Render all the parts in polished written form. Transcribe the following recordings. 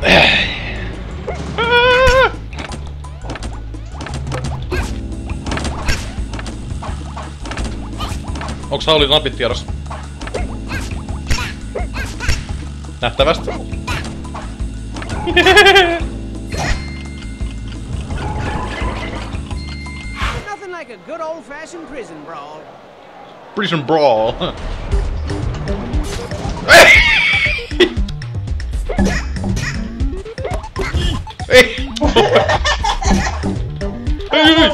Onks Haulin napit tiedossa? Nähtävästi. Nothing like a good old-fashioned prison brawl. Prison brawl. Ei! Ei!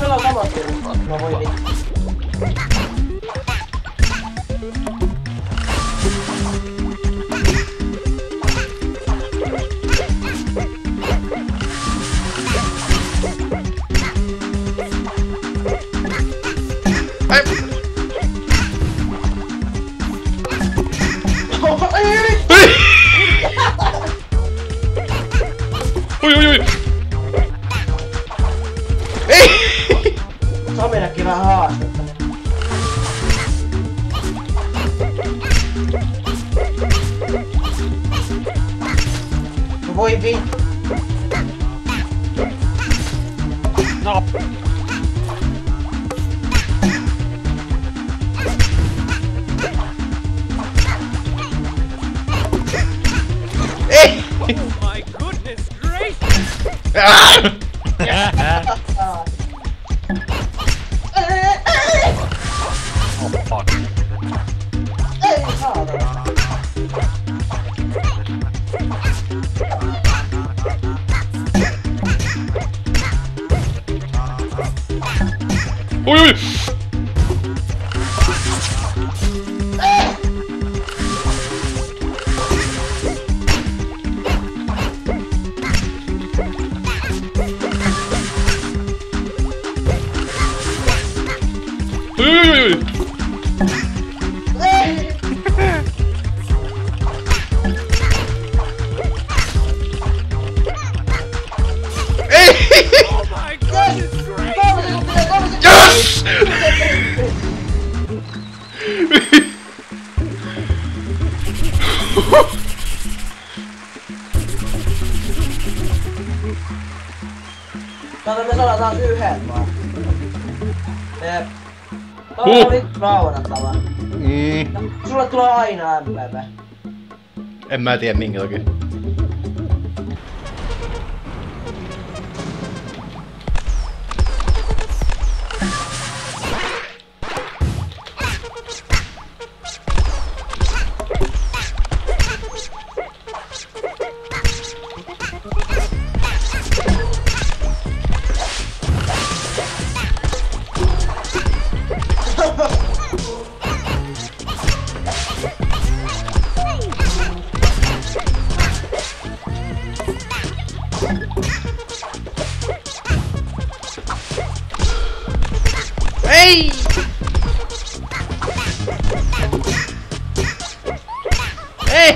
Oi! Ei! Saminakin vähän haastetta. Voi vittu. No. Ei! Oh my goodness gracious! Oh fuck. Ei saatana. Oi! Oi! Oh my goodness gracious! Yes! Kato, me saadaan taas yhden vaan. Jep. Toi on vittu naurettava. Sulle tulee aina MPP. En mä tiedä minkä takia. Ei! Ei!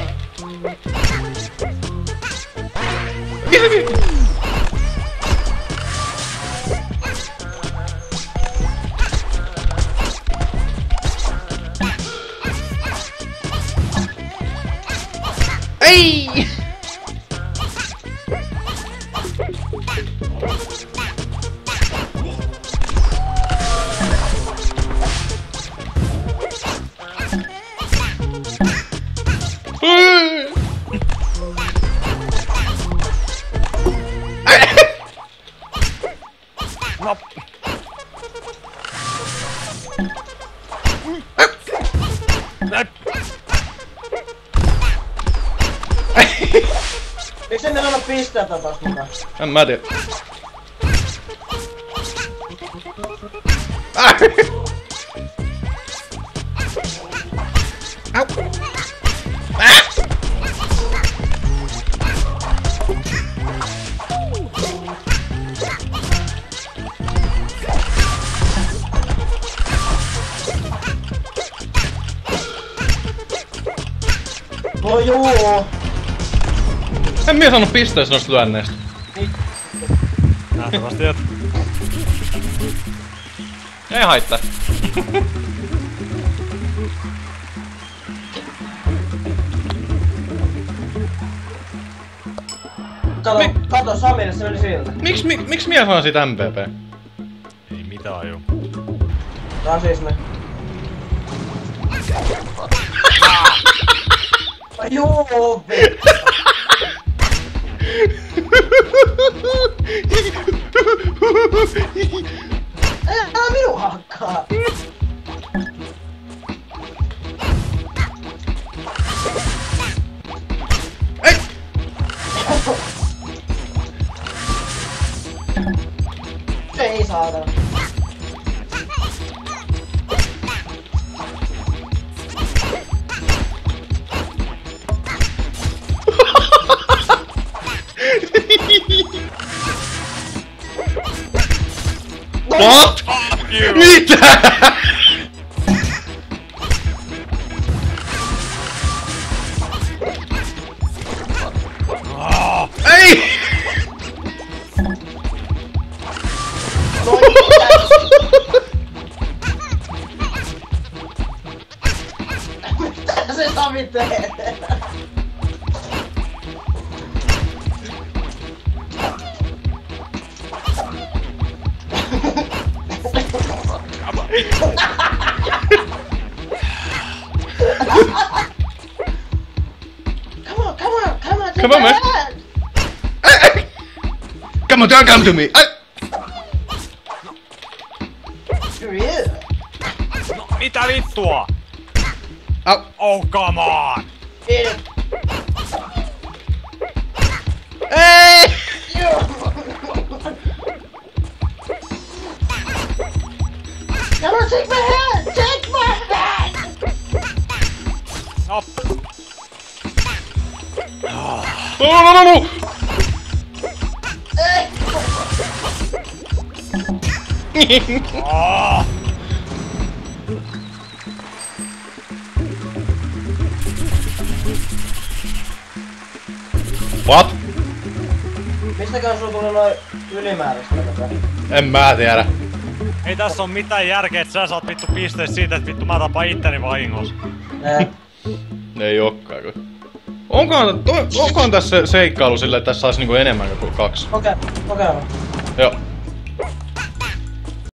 Ei! No. Miksi emme anna pisteitä taas mukaan? En mä tiedä. Au! No juu. En minä saanut pisteessä noista lyönneistä. Nähtävästi et. Ei haittaa. Kato Samille, se meni siltä. Miksi minä saan siitä MPP? Ei mitään juu. Rasismi. Juu, vittu. Älä minun hakkaa. Ei! Ei saada. What? Mitä? Ei! Mitä se Sami tee? Come on, man. Hey! Come on, don't come to me. Mitä vittua? Au. Oh, come on! Ei! Come on, take my hand! Take my hand! No. No! Oh. What? Mistäkään sulla tuli noin ylimääräistä tätä? En mä tiedä. Ei tässä oo mitään järkeä, että sä saat vittu pisteet siitä, että vittu mä tapaan itteni vahingossa. Ei ookaan kun. Onkohan tässä seikkailu sille, että tässä saisi niinku enemmän kuin 2? Kokeillaan. Joo.